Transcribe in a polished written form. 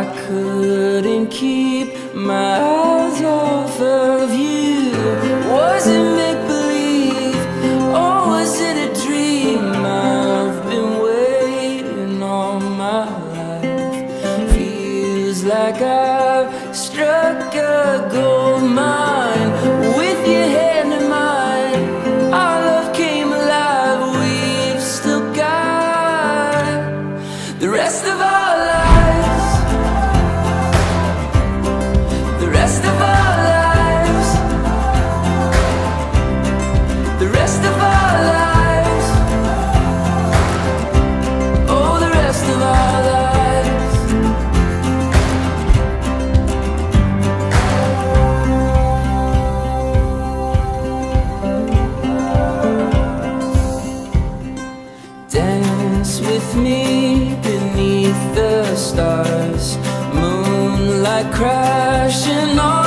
couldn't keep my eyes off of you. Was it make-believe, or was it a dream? I've been waiting all my life. Feels like I've struck a gold mine. With your hand in mine, our love came alive. We've still got the rest of our lives, the rest of our lives, the rest of our lives, oh, the rest of our lives. Dance with me beneath the stars, moonlight crashing on